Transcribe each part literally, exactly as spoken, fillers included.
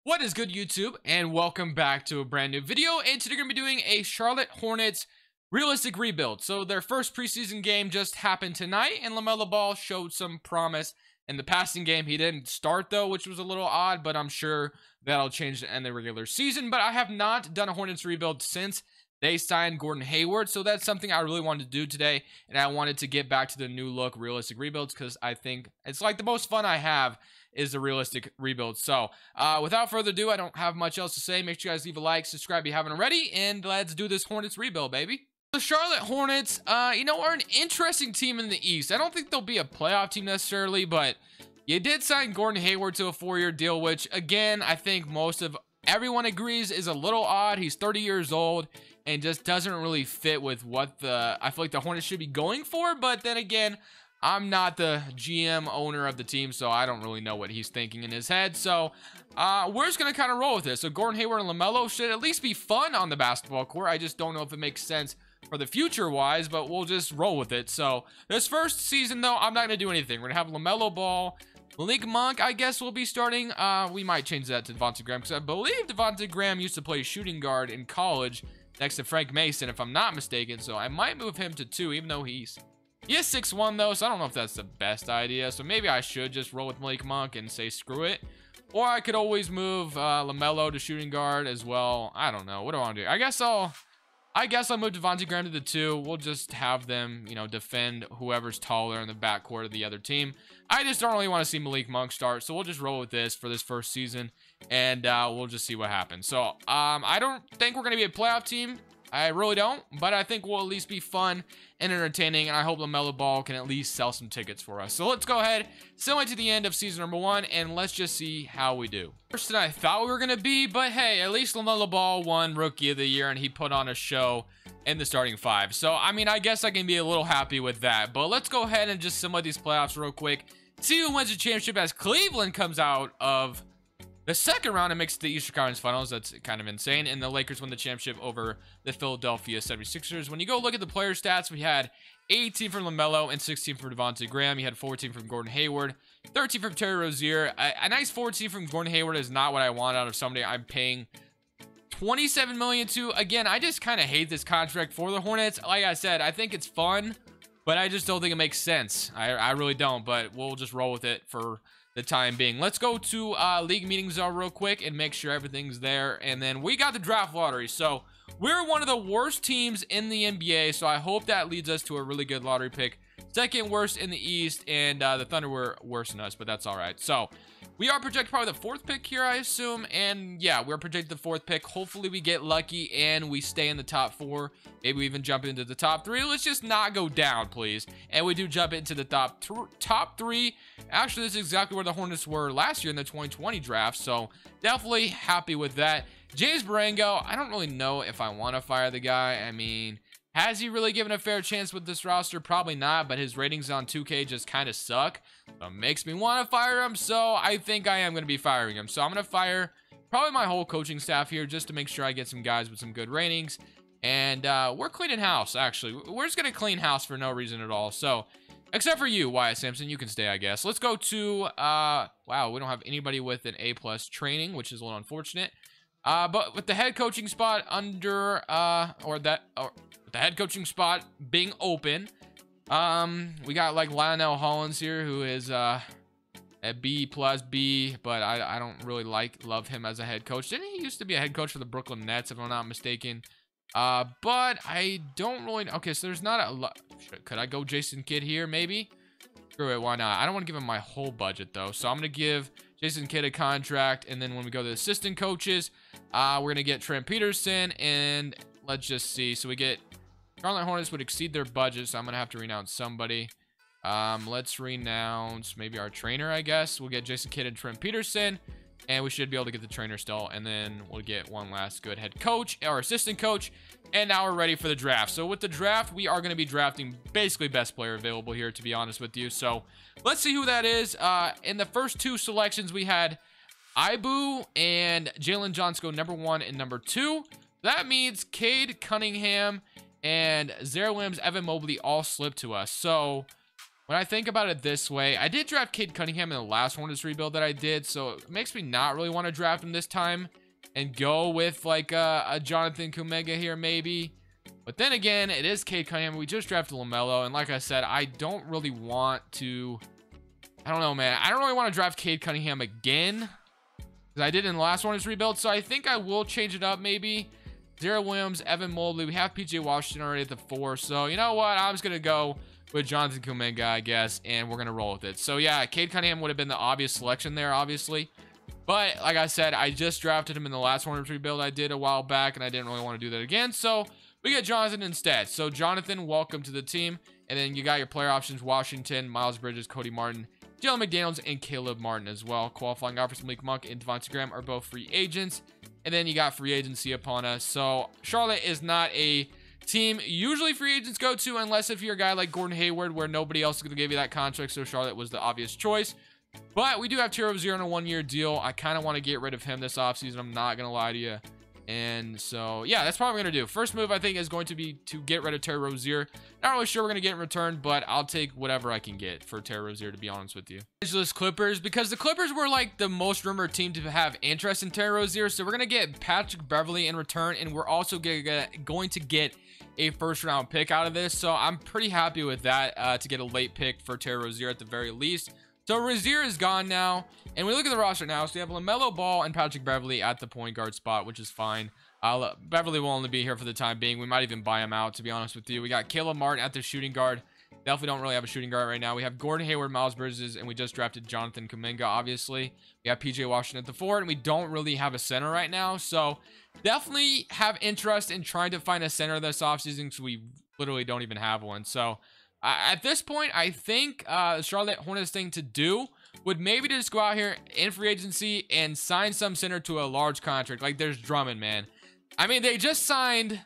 What is good, YouTube, and welcome back to a brand new video. And today we're going to be doing a Charlotte Hornets realistic rebuild. So their first preseason game just happened tonight, and Lamelo Ball showed some promise in the passing game. He didn't start though, which was a little odd, but I'm sure that'll change in the regular season. But I have not done a Hornets rebuild since they signed Gordon Hayward, so that's something I really wanted to do today, and I wanted to get back to the new look realistic rebuilds because I think it's like the most fun I have is the realistic rebuild. So uh, without further ado, I don't have much else to say. Make sure you guys leave a like, subscribe if you haven't already, and let's do this Hornets rebuild, baby. The Charlotte Hornets, uh, you know, are an interesting team in the East. I don't think they'll be a playoff team necessarily, but you did sign Gordon Hayward to a four-year deal, which, again, I think most of everyone agrees is a little odd. He's thirty years old and just doesn't really fit with what the I feel like the Hornets should be going for. But then again, I'm not the G M owner of the team, so I don't really know what he's thinking in his head. So uh, we're just going to kind of roll with this. So Gordon Hayward and Lamelo should at least be fun on the basketball court. I just don't know if it makes sense for the future-wise, but we'll just roll with it. So this first season, though, I'm not going to do anything. We're going to have Lamelo Ball. Malik Monk, I guess, will be starting. Uh, we might change that to Devontae Graham, because I believe Devontae Graham used to play shooting guard in college next to Frank Mason, if I'm not mistaken. So I might move him to two, even though he's... He is six one, though, so I don't know if that's the best idea. So maybe I should just roll with Malik Monk and say screw it. Or I could always move uh, Lamelo to shooting guard as well. I don't know. What do I want to do? I guess I'll... I guess I'll move Devontae Graham to the two. We'll just have them, you know, defend whoever's taller in the backcourt of the other team. I just don't really want to see Malik Monk start, so we'll just roll with this for this first season, and uh, we'll just see what happens. So, um, I don't think we're going to be a playoff team. I really don't, but I think we'll at least be fun and entertaining, and I hope Lamelo Ball can at least sell some tickets for us. So let's go ahead, similar to the end of season number one, and let's just see how we do. Worse than I thought we were going to be, but hey, at least Lamelo Ball won Rookie of the Year, and he put on a show in the starting five. So, I mean, I guess I can be a little happy with that, but let's go ahead and just simulate these playoffs real quick. See who wins the championship as Cleveland comes out of the second round and makes it to the Eastern Conference Finals. That's kind of insane. And the Lakers win the championship over the Philadelphia seventy-sixers. When you go look at the player stats, we had eighteen from LaMelo and sixteen from Devontae Graham. You had fourteen from Gordon Hayward, thirteen from Terry Rozier. A, a nice fourteen from Gordon Hayward is not what I want out of somebody I'm paying twenty-seven million dollars to. Again, I just kind of hate this contract for the Hornets. Like I said, I think it's fun, but I just don't think it makes sense. I, I really don't, but we'll just roll with it for the time being. Let's go to uh, league meetings uh, real quick and make sure everything's there. And then we got the draft lottery. So we're one of the worst teams in the N B A. So I hope that leads us to a really good lottery pick. Second worst in the East, and uh, the Thunder were worse than us, but that's all right. So we are projected probably the fourth pick here, I assume. And yeah, we're projected the fourth pick. Hopefully we get lucky and we stay in the top four. Maybe we even jump into the top three. Let's just not go down, please. And we do jump into the top th top three. Actually, this is exactly where the Hornets were last year in the twenty twenty draft. So definitely happy with that. James Barango, I don't really know if I want to fire the guy. I mean, has he really given a fair chance with this roster? Probably not, but his ratings on two K just kind of suck. So it makes me want to fire him, so I think I am going to be firing him. So I'm going to fire probably my whole coaching staff here just to make sure I get some guys with some good ratings. And uh, we're cleaning house, actually. We're just going to clean house for no reason at all. So, except for you, Wyatt Sampson, you can stay, I guess. Let's go to, uh, wow, we don't have anybody with an A plus training, which is a little unfortunate. Uh, but with the head coaching spot under, uh, or that, or the head coaching spot being open, um, we got like Lionel Hollins here, who is, uh, a B plus B, but I, I don't really like, love him as a head coach. Didn't he used to be a head coach for the Brooklyn Nets, if I'm not mistaken? Uh, but I don't really, okay, so there's not a lot, could I go Jason Kidd here, maybe? Screw it, why not? I don't want to give him my whole budget, though, so I'm going to give Jason Kidd a contract, and then when we go to the assistant coaches, uh, we're going to get Trent Peterson, and let's just see. So we get Charlotte Hornets would exceed their budget, so I'm going to have to renounce somebody. Um, let's renounce maybe our trainer, I guess. We'll get Jason Kidd and Trent Peterson, and we should be able to get the trainer still, and then we'll get one last good head coach, or assistant coach, and now we're ready for the draft. So with the draft, we are going to be drafting basically best player available here, to be honest with you. So let's see who that is. Uh, in the first two selections, we had Ibu and Jalen Johnson go number one and number two. That means Cade Cunningham and Zara Williams, Evan Mobley all slipped to us. So when I think about it this way, I did draft Cade Cunningham in the last Hornets rebuild that I did, so it makes me not really want to draft him this time and go with like a, a Jonathan Kuminga here maybe. But then again, it is Cade Cunningham. We just drafted LaMelo, and like I said, I don't really want to... I don't know, man. I don't really want to draft Cade Cunningham again, because I did in the last Hornets rebuild, so I think I will change it up maybe. Zara Williams, Evan Mobley. We have P J Washington already at the four, so you know what? I'm just going to go with Jonathan Kuminga, I guess, and we're going to roll with it. So yeah, Cade Cunningham would have been the obvious selection there, obviously. But like I said, I just drafted him in the last Hornets rebuild I did a while back, and I didn't really want to do that again, so we get Jonathan instead. So Jonathan, welcome to the team. And then you got your player options: Washington, Miles Bridges, Cody Martin, Jalen McDaniels, and Caleb Martin as well. Qualifying offers: Malik Monk and Devontae Graham are both free agents. And then you got free agency upon us. So Charlotte is not a team usually free agents go to, unless if you're a guy like Gordon Hayward, where nobody else is going to give you that contract. So Charlotte was the obvious choice. But we do have Terry Rozier on a one-year deal. I kind of want to get rid of him this offseason. I'm not going to lie to you. And so, yeah, that's probably what I'm going to do. First move, I think, is going to be to get rid of Terry Rozier. Not really sure we're going to get in return, but I'll take whatever I can get for Terry Rozier, to be honest with you. Angeles Clippers, because the Clippers were like the most rumored team to have interest in Terry Rozier. So we're going to get Patrick Beverley in return, and we're also going to get a first round pick out of this. So I'm pretty happy with that, uh, to get a late pick for Terry Rozier at the very least. So Rozier is gone now, and we look at the roster now. So we have Lamelo Ball and Patrick Beverley at the point guard spot, which is fine. Uh, Beverley will only be here for the time being. We might even buy him out, to be honest with you. We got Caleb Martin at the shooting guard. Definitely don't really have a shooting guard right now. We have Gordon Hayward, Miles Bridges, and we just drafted Jonathan Kuminga, obviously. We have P J Washington at the four, and we don't really have a center right now. So definitely have interest in trying to find a center this offseason, because we literally don't even have one. So uh, at this point, I think uh, the Charlotte Hornets thing to do would maybe just go out here in free agency and sign some center to a large contract. Like, there's Drummond, man. I mean, they just signed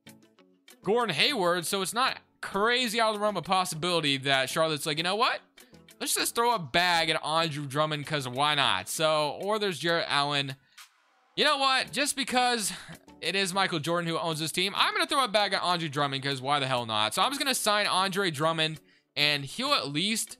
Gordon Hayward, so it's not crazy out of the realm of possibility that Charlotte's like, you know what? Let's just throw a bag at Andre Drummond, because why not? So, or there's Jarrett Allen. You know what? Just because it is Michael Jordan who owns this team, I'm going to throw a bag at Andre Drummond, because why the hell not? So I'm just going to sign Andre Drummond, and he'll at least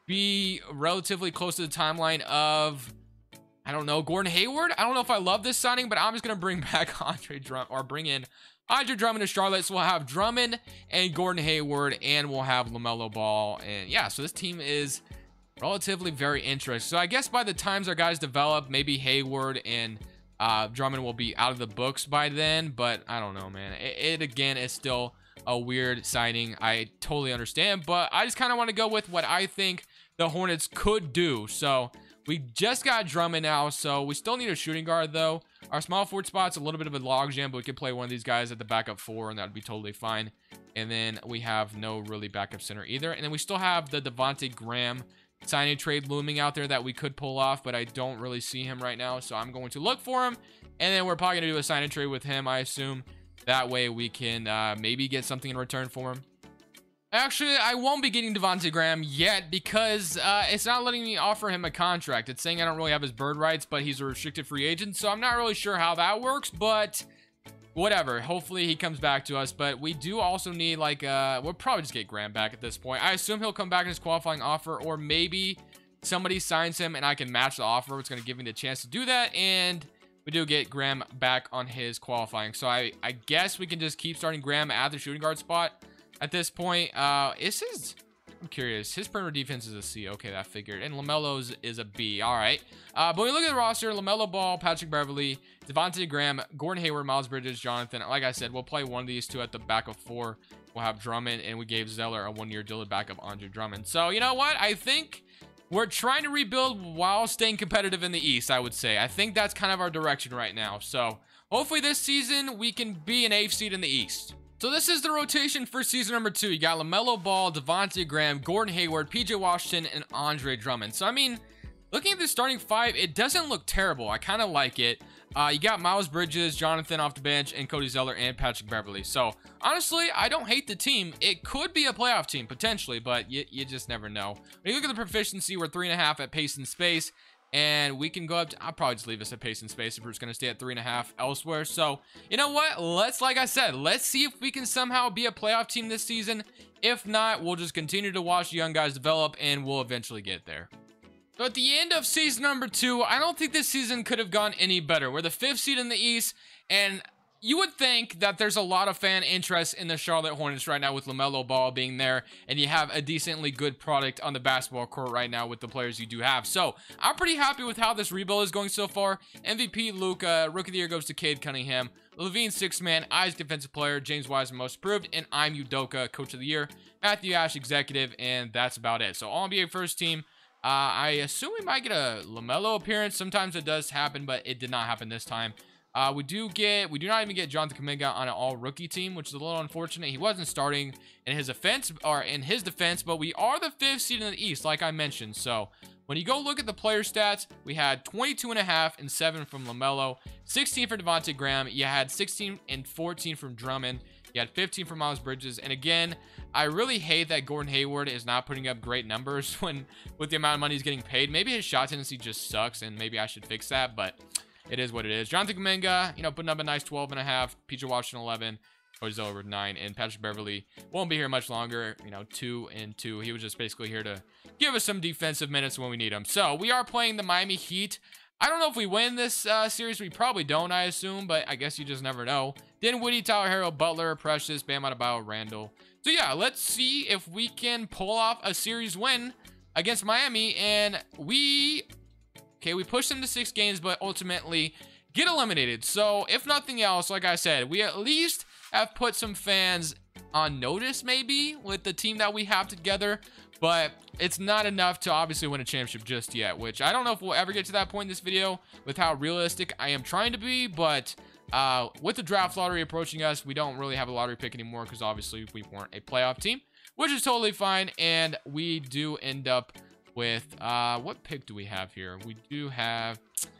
be relatively close to the timeline of, I don't know, Gordon Hayward. I don't know if I love this signing, but I'm just going to bring back Andre Drummond, or bring in Andre Drummond to Charlotte. So we'll have Drummond and Gordon Hayward, and we'll have LaMelo Ball. And yeah, so this team is relatively very interesting. So I guess by the times our guys develop, maybe Hayward and uh, Drummond will be out of the books by then. But I don't know, man. It, it again is still a weird signing. I totally understand, but I just kind of want to go with what I think the Hornets could do. So we just got Drummond now, so we still need a shooting guard, though. Our small forward spot's a little bit of a logjam, but we could play one of these guys at the backup four, and that would be totally fine. And then we have no really backup center either. And then we still have the Devontae Graham signing trade looming out there that we could pull off, but I don't really see him right now, so I'm going to look for him. And then we're probably going to do a signing trade with him, I assume. That way we can uh, maybe get something in return for him. Actually, I won't be getting Devontae Graham yet, because uh, it's not letting me offer him a contract. It's saying I don't really have his bird rights, but he's a restricted free agent, so I'm not really sure how that works, but whatever. Hopefully he comes back to us, but we do also need, like, uh, we'll probably just get Graham back at this point. I assume he'll come back in his qualifying offer, or maybe somebody signs him and I can match the offer. It's going to give me the chance to do that, and we do get Graham back on his qualifying. So I, I guess we can just keep starting Graham at the shooting guard spot. At this point, uh, is his, I'm curious, his perimeter defense is a C. Okay, that figured. And LaMelo's is a B. All right. Uh, but when we look at the roster, LaMelo Ball, Patrick Beverley, Devontae Graham, Gordon Hayward, Miles Bridges, Jonathan. Like I said, we'll play one of these two at the back of four. We'll have Drummond, and we gave Zeller a one-year deal to back up Andre Drummond. So, you know what? I think we're trying to rebuild while staying competitive in the East, I would say. I think that's kind of our direction right now. So, hopefully this season, we can be an eighth seed in the East. So this is the rotation for season number two. You got LaMelo Ball, Devontae Graham, Gordon Hayward, P J Washington, and Andre Drummond. So, I mean, looking at the starting five, it doesn't look terrible. I kind of like it. Uh, you got Miles Bridges, Jonathan off the bench, and Cody Zeller and Patrick Beverley. So, honestly, I don't hate the team. It could be a playoff team, potentially, but you, you just never know. When you look at the proficiency, we're three and a half at pace and space. And we can go up to, I'll probably just leave us at pace and space if we're just going to stay at three and a half elsewhere. So, you know what? Let's, like I said, let's see if we can somehow be a playoff team this season. If not, we'll just continue to watch the young guys develop and we'll eventually get there. So at the end of season number two, I don't think this season could have gone any better. We're the fifth seed in the East, and you would think that there's a lot of fan interest in the Charlotte Hornets right now with Lamelo Ball being there, and you have a decently good product on the basketball court right now with the players you do have. So I'm pretty happy with how this rebuild is going so far. M V P Luka, Rookie of the Year goes to Cade Cunningham, Levine sixth man, Isaac Defensive Player, James Wiseman Most Improved, and I'm Udoka Coach of the Year, Matthew Ash Executive, and that's about it. So all N B A first team. Uh, I assume we might get a LaMelo appearance. Sometimes it does happen, but it did not happen this time. Uh, we do get, we do not even get Jonathan Kuminga on an all-rookie team, which is a little unfortunate. He wasn't starting in his offense, or in his defense, but we are the fifth seed in the East, like I mentioned. So when you go look at the player stats, we had twenty-two and a half and seven from LaMelo, sixteen for Devontae Graham. You had sixteen and fourteen from Drummond. You had fifteen from Miles Bridges. And again, I really hate that Gordon Hayward is not putting up great numbers when with the amount of money he's getting paid. Maybe his shot tendency just sucks, and maybe I should fix that, but it is what it is. Jonathan Kuminga, you know, putting up a nice twelve and a half. P J Washington, eleven. Cody Zeller with nine. And Patrick Beverly won't be here much longer. You know, two and two. He was just basically here to give us some defensive minutes when we need them. So, we are playing the Miami Heat. I don't know if we win this uh, series. We probably don't, I assume. But I guess you just never know. Dinwiddie, Tyler Herro, Butler, Precious, Bam Adebayo, Randall. So, yeah, let's see if we can pull off a series win against Miami. And we... Okay, we pushed them to six games, but ultimately get eliminated. So, if nothing else, like I said, we at least have put some fans on notice, maybe, with the team that we have together. But it's not enough to obviously win a championship just yet, which I don't know if we'll ever get to that point in this video with how realistic I am trying to be. But uh, with the draft lottery approaching us, we don't really have a lottery pick anymore because obviously we weren't a playoff team, which is totally fine. And we do end up with uh what pick do we have here? We do have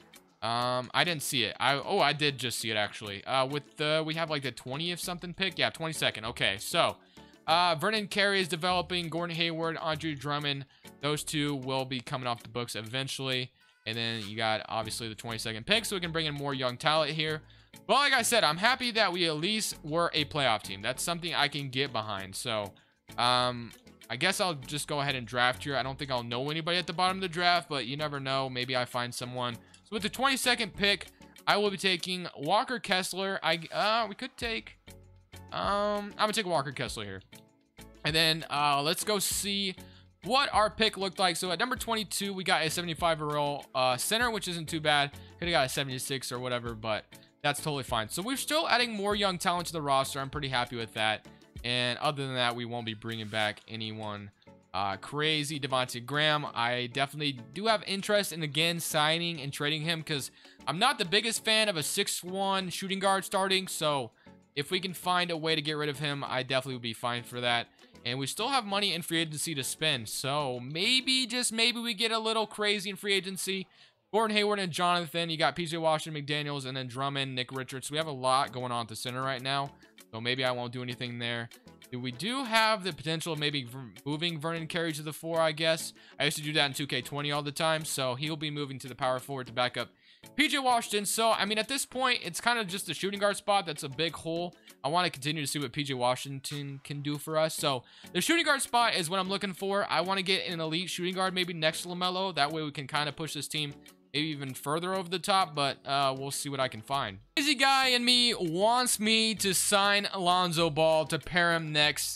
um I didn't see it. I oh I did just see it actually. Uh with the we have like the twentieth something pick. Yeah, twenty-second. Okay, so uh Vernon Carey is developing, Gordon Hayward, Andre Drummond. Those two will be coming off the books eventually. And then you got obviously the twenty-second pick, so we can bring in more young talent here. But like I said, I'm happy that we at least were a playoff team. That's something I can get behind. So um I guess I'll just go ahead and draft here. I don't think I'll know anybody at the bottom of the draft, but you never know. Maybe I find someone. So with the twenty-second pick, I will be taking Walker Kessler. I uh, we could take. Um, I'm gonna take Walker Kessler here, and then uh, let's go see what our pick looked like. So at number twenty-two, we got a seventy-five overall uh, center, which isn't too bad. Could have got a seventy-six or whatever, but that's totally fine. So we're still adding more young talent to the roster. I'm pretty happy with that. And other than that, we won't be bringing back anyone uh, crazy. Devontae Graham, I definitely do have interest in, again, signing and trading him because I'm not the biggest fan of a six one shooting guard starting. So if we can find a way to get rid of him, I definitely would be fine for that. And we still have money in free agency to spend. So maybe, just maybe, we get a little crazy in free agency. Gordon Hayward and Jonathan. You got P J Washington, McDaniels, and then Drummond, Nick Richards. We have a lot going on at the center right now. So maybe I won't do anything there. We do have the potential of maybe moving Vernon Carey to the four, I guess. I used to do that in two K twenty all the time. So he'll be moving to the power forward to back up P J Washington. So, I mean, at this point, it's kind of just the shooting guard spot that's a big hole. I want to continue to see what P J Washington can do for us. So the shooting guard spot is what I'm looking for. I want to get an elite shooting guard maybe next to LaMelo. That way we can kind of push this team maybe even further over the top, but uh, we'll see what I can find. Crazy guy in me wants me to sign Alonzo Ball to pair him next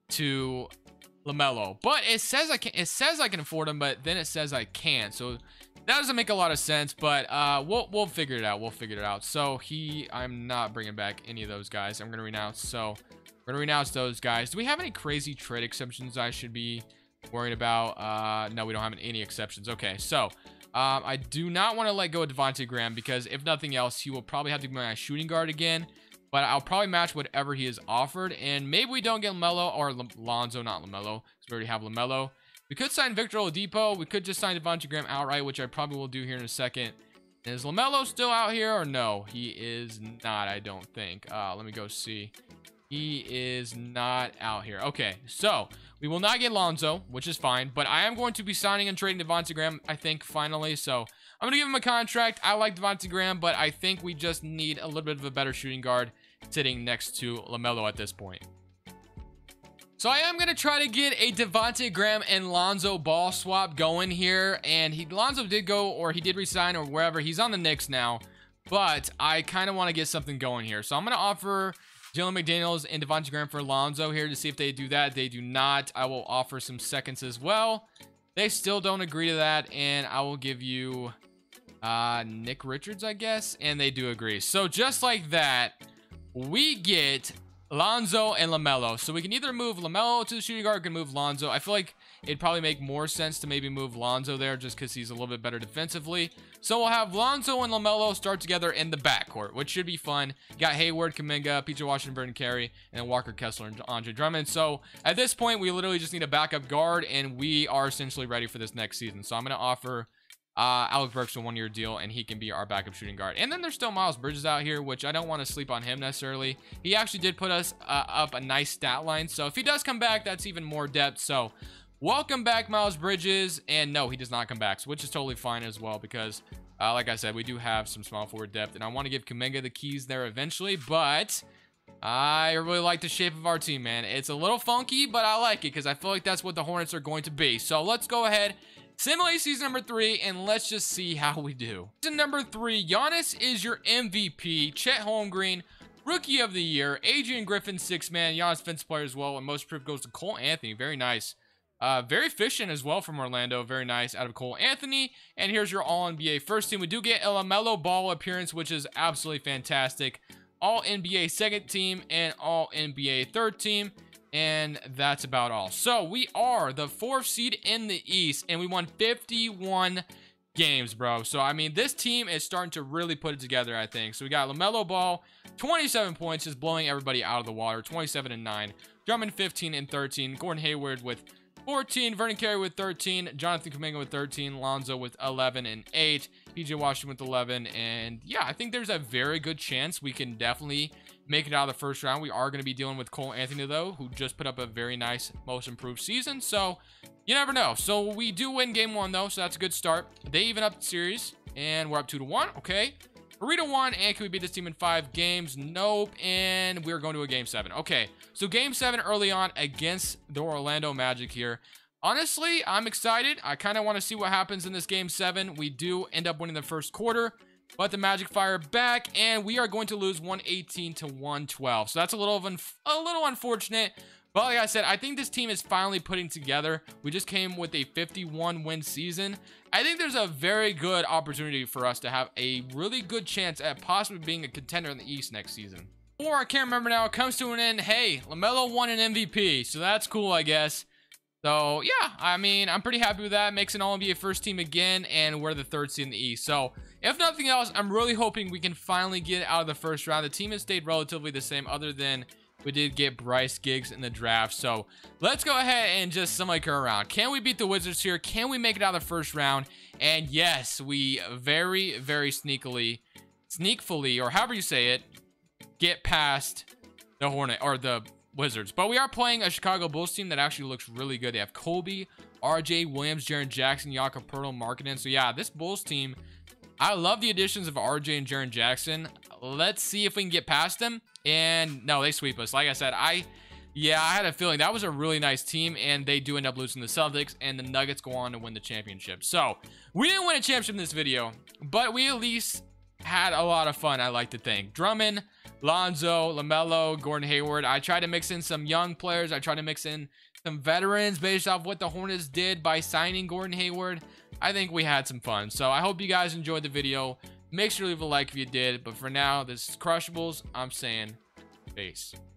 to LaMelo, but it says I can. It says I can afford him, but then it says I can't. So that doesn't make a lot of sense. But uh, we'll we'll figure it out. We'll figure it out. So he, I'm not bringing back any of those guys. I'm gonna renounce. So we're gonna renounce those guys. Do we have any crazy trade exceptions I should be worried about? Uh, no, we don't have any exceptions. Okay, so. Um, I do not want to let go of Devontae Graham because if nothing else, he will probably have to be my shooting guard again. But I'll probably match whatever he is offered. And maybe we don't get LaMelo or Lonzo, not LaMelo, because we already have LaMelo. We could sign Victor Oladipo. We could just sign Devontae Graham outright, which I probably will do here in a second. Is LaMelo still out here or no? He is not, I don't think. Uh, let me go see. He is not out here. Okay, so we will not get Lonzo, which is fine, but I am going to be signing and trading Devontae Graham, I think, finally. So I'm going to give him a contract. I like Devontae Graham, but I think we just need a little bit of a better shooting guard sitting next to LaMelo at this point. So I am going to try to get a Devontae Graham and Lonzo Ball swap going here. And he Lonzo did go, or he did resign, or wherever. He's on the Knicks now. But I kind of want to get something going here. So I'm going to offer Jalen McDaniels and Devontae Graham for Lonzo here to see if they do that. They do not. I will offer some seconds as well. They still don't agree to that. And I will give you uh, Nick Richards, I guess. And they do agree. So just like that, we get Lonzo and LaMelo. So we can either move LaMelo to the shooting guard, or can move Lonzo. I feel like it'd probably make more sense to maybe move Lonzo there just because he's a little bit better defensively. So we'll have Lonzo and LaMelo start together in the backcourt, which should be fun. You got Hayward, Kuminga, P J Washington, Vernon Carey, and then Walker Kessler and Andre Drummond. So at this point, we literally just need a backup guard, and we are essentially ready for this next season. So I'm going to offer Uh, Alec Burks a one-year deal, and he can be our backup shooting guard. And then there's still Miles Bridges out here, which I don't want to sleep on him necessarily. He actually did put us uh, up a nice stat line. So if he does come back, that's even more depth. So welcome back, Miles Bridges. And no, he does not come back, which is totally fine as well because, uh, like I said, we do have some small forward depth. And I want to give Kuminga the keys there eventually, but I really like the shape of our team, man. It's a little funky, but I like it because I feel like that's what the Hornets are going to be. So let's go ahead, simulate season number three, and let's just see how we do. Season number three, Giannis is your M V P. Chet Holmgren, Rookie of the Year. Adrian Griffin, six man. Giannis defensive player as well. And most approved goes to Cole Anthony. Very nice. Uh, very efficient as well from Orlando. Very nice out of Cole Anthony. And here's your All N B A first team. We do get a Lamelo Ball appearance, which is absolutely fantastic. All N B A second team and All N B A third team. And that's about all. So we are the fourth seed in the East, and we won fifty-one games, bro. So, I mean, this team is starting to really put it together, I think. So we got Lamelo Ball, twenty-seven points, just blowing everybody out of the water, twenty-seven and nine. Drummond, fifteen and thirteen. Gordon Hayward with fourteen. Vernon Carey with thirteen. Jonathan Kuminga with thirteen. Lonzo with eleven and eight. P J Washington with eleven. And, yeah, I think there's a very good chance we can definitely make it out of the first round. We are going to be dealing with Cole Anthony, though, who just put up a very nice most improved season. So you never know. So we do win game one, though, so that's a good start. They even up the series, and we're up two to one. Okay. Three to one, and can we beat this team in five games? Nope. And we're going to a game seven. Okay. So game seven early on against the Orlando Magic here. Honestly, I'm excited. I kind of want to see what happens in this game seven. We do end up winning the first quarter, but the Magic fire back, and we are going to lose one eighteen to one twelve. So that's a little of un a little unfortunate. But like I said, I think this team is finally putting together. We just came with a fifty-one win season. I think there's a very good opportunity for us to have a really good chance at possibly being a contender in the East next season. Or I can't remember now. It comes to an end. Hey, LaMelo won an M V P, so that's cool, I guess. So, yeah, I mean, I'm pretty happy with that. Makes an All N B A first team again, and we're the third seed in the East. So, if nothing else, I'm really hoping we can finally get out of the first round. The team has stayed relatively the same, other than we did get Bryce Giggs in the draft. So, let's go ahead and just simulate her around. Can we beat the Wizards here? Can we make it out of the first round? And yes, we very, very sneakily, sneakfully, or however you say it, get past the Hornet, or the Wizards. But we are playing a Chicago Bulls team that actually looks really good. They have Kobe, R J Williams, Jaren Jackson, Jakob Poeltl, Markkanen. So yeah, this Bulls team, I love the additions of R J and Jaren Jackson. Let's see if we can get past them. And no, they sweep us. Like I said, I yeah, I had a feeling that was a really nice team, and they do end up losing the Celtics, and the Nuggets go on to win the championship. So we didn't win a championship in this video, but we at least had a lot of fun, I like to think. Drummond, Lonzo, LaMelo, Gordon Hayward. I tried to mix in some young players. I tried to mix in some veterans based off what the Hornets did by signing Gordon Hayward. I think we had some fun. So I hope you guys enjoyed the video. Make sure to leave a like if you did. But for now, this is Crushables. I'm saying peace.